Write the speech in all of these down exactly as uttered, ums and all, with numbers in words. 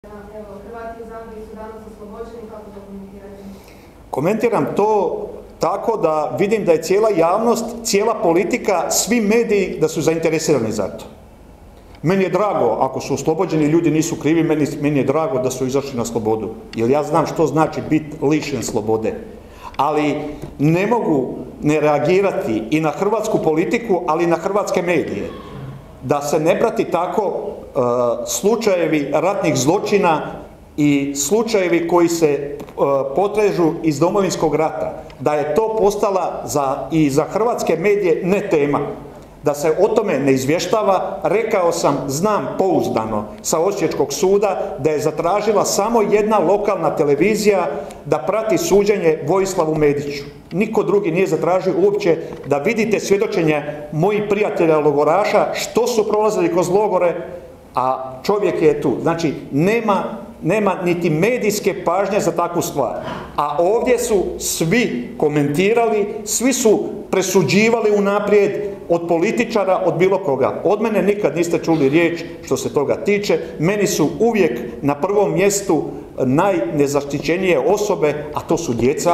Evo, Hrvati u Zambiji su danas oslobođeni, kako to komentirate? Komentiram to tako da vidim da je cijela javnost, cijela politika, svi mediji da su zainteresirani za to. Meni je drago, ako su oslobođeni, ljudi nisu krivi, meni, meni je drago da su izašli na slobodu. Jer ja znam što znači biti lišen slobode. Ali ne mogu ne reagirati i na hrvatsku politiku, ali i na hrvatske medije. Da se ne prati tako uh, slučajevi ratnih zločina i slučajevi koji se uh, potrežu iz Domovinskog rata. Da je to postala za, i za hrvatske medije ne tema. Da se o tome ne izvještava, rekao sam, znam pouzdano sa Osječkog suda da je zatražila samo jedna lokalna televizija da prati suđenje Vojislavu Mediću. Niko drugi nije zatražio uopće da vidite svjedočenje mojih prijatelja logoraša što su prolazili kroz logore, a čovjek je tu. Znači, nema, nema niti medijske pažnje za takvu stvar. A ovdje su svi komentirali, svi su presuđivali unaprijed, od političara, od bilo koga. Od mene nikad niste čuli riječ što se toga tiče. Meni su uvijek na prvom mjestu najnezaštićenije osobe, a to su djeca.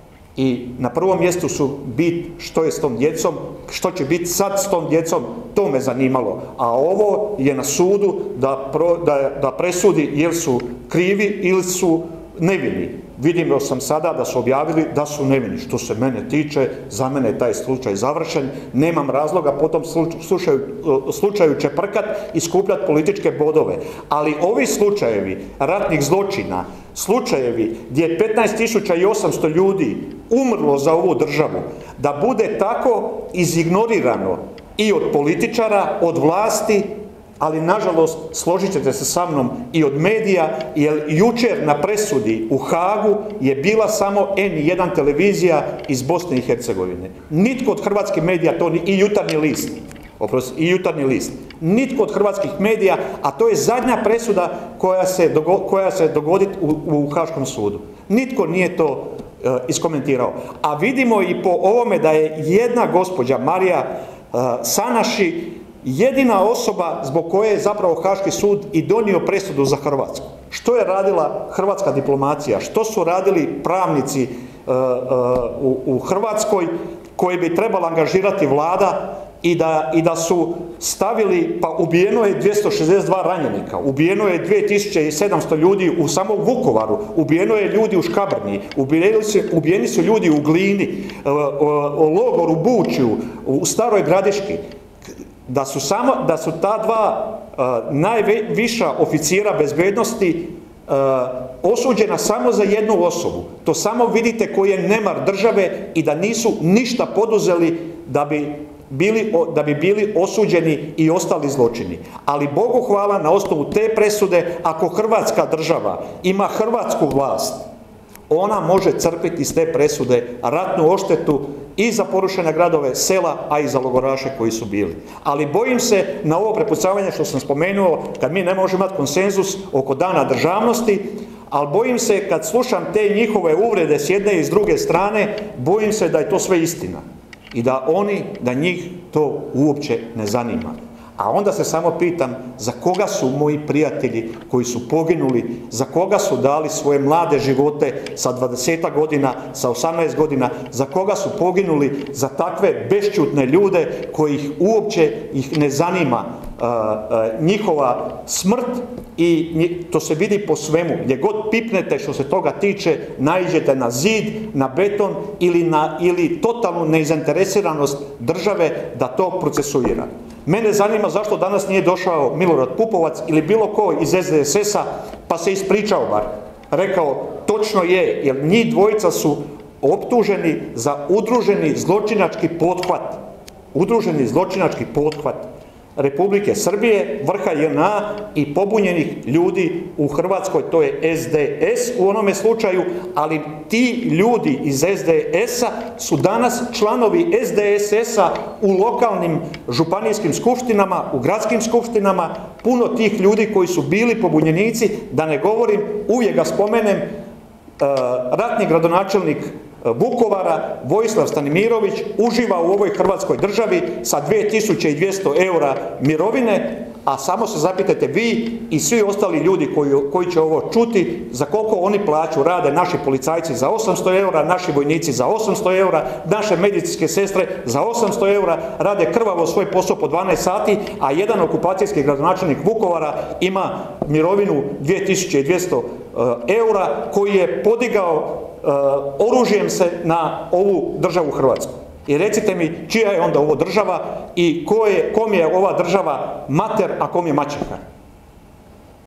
I na prvom mjestu su bit što je s tom djecom, što će biti sad s tom djecom, to me zanimalo. A ovo je na sudu da, pro, da, da presudi jel su krivi ili su nevini. Vidim sam sada da su objavili da su nevini. Što se mene tiče, za mene je taj slučaj završen. Nemam razloga po tom slučaju, slučaju čeprkat i skupljati političke bodove. Ali ovi slučajevi ratnih zločina, slučajevi gdje je petnaest tisuća osamsto ljudi umrlo za ovu državu, da bude tako izignorirano i od političara, od vlasti, ali nažalost, složit ćete se sa mnom, i od medija, jer jučer na presudi u Hagu je bila samo en jedan televizija iz Bosne i Hercegovine. Nitko od hrvatskih medija, to ni, i jutarnji list, oprosti, i jutarnji list, nitko od hrvatskih medija, a to je zadnja presuda koja se, dogo, koja se dogodi u, u Haškom sudu. Nitko nije to uh, iskomentirao. A vidimo i po ovome da je jedna gospođa, Marija uh, Sanaši, jedina osoba zbog koje je zapravo Haški sud i donio presudu za Hrvatsku. Što je radila hrvatska diplomacija? Što su radili pravnici uh, uh, u, u Hrvatskoj koji bi trebala angažirati vlada i da, i da su stavili, pa ubijeno je dvjesto šezdeset dva ranjenika, ubijeno je dvije tisuće sedamsto ljudi u samom Vukovaru, ubijeno je ljudi u Škabrnji, ubijeni su, ubijeni su ljudi u Glini, uh, uh, logor u Bučju, u Staroj Gradiški. Da su, samo, da su ta dva uh, najviša oficira bezbednosti uh, osuđena samo za jednu osobu. To samo vidite koji je nemar države i da nisu ništa poduzeli da bi bili, da bi bili osuđeni i ostali zločini. Ali Bogu hvala, na osnovu te presude, ako Hrvatska država ima hrvatsku vlast, ona može crpiti iz te presude ratnu odštetu i za porušene gradove, sela, a i za logoraše koji su bili. Ali bojim se na ovo prepucavanje što sam spomenuo, kad mi ne možemo imati konsenzus oko dana državnosti, ali bojim se kad slušam te njihove uvrede s jedne i s druge strane, bojim se da je to sve istina. I da oni, da njih to uopće ne zanima. A onda se samo pitam, za koga su moji prijatelji koji su poginuli, za koga su dali svoje mlade živote sa dvadeset godina, sa osamnaest godina, za koga su poginuli, za takve bešćutne ljude kojih uopće ih ne zanima uh, uh, njihova smrt i to se vidi po svemu. Gdje god pipnete što se toga tiče, naiđete na zid, na beton ili, na, ili totalnu nezainteresiranost države da to procesuira. Mene zanima zašto danas nije došao Milorad Pupovac ili bilo ko iz S D S S-a pa se ispričao bar. Rekao, točno je, jer njih dvojica su optuženi za udruženi zločinački pothvat. Udruženi zločinački pothvat Republike Srbije, vrha J N A i pobunjenih ljudi u Hrvatskoj, to je S D S u onome slučaju, ali ti ljudi iz S D S-a su danas članovi S D S S-a u lokalnim županijskim skupštinama, u gradskim skupštinama, puno tih ljudi koji su bili pobunjenici, da ne govorim, uvijek ga spomenem, ratni gradonačelnik Vukovara, Vojislav Stanimirović, uživa u ovoj Hrvatskoj državi sa dvije tisuće dvjesto eura mirovine, a samo se zapitajte vi i svi ostali ljudi koji, koji će ovo čuti, za koliko oni plaću rade naši policajci za osamsto eura, naši vojnici za osamsto eura, naše medicinske sestre za osamsto eura, rade krvavo svoj posao po dvanaest sati, a jedan okupacijski gradonačelnik Vukovara ima mirovinu dvije tisuće dvjesto eura koji je podigao oružjem se na ovu državu Hrvatsku. I recite mi čija je onda ovo država i ko je, kom je ova država mater, a kom je maćeha?